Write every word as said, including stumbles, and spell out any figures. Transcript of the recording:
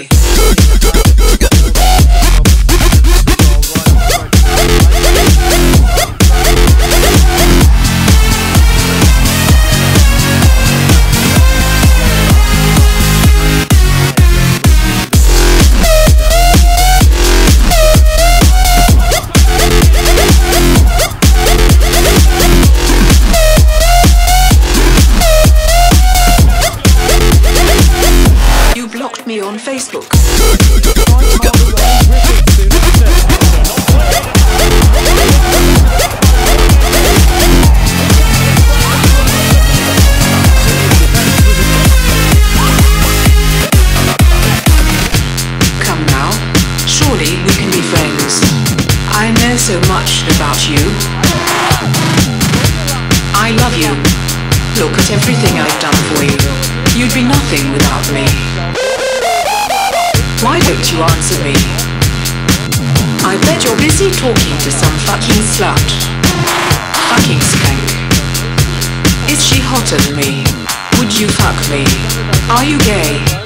die. Me on Facebook. Come now, surely we can be friends. I know so much about you. I love you. Look at everything I've done for you. You'd be nothing without me. Why don't you answer me? I bet you're busy talking to some fucking slut. Fucking skank. Is she hotter than me? Would you fuck me? Are you gay?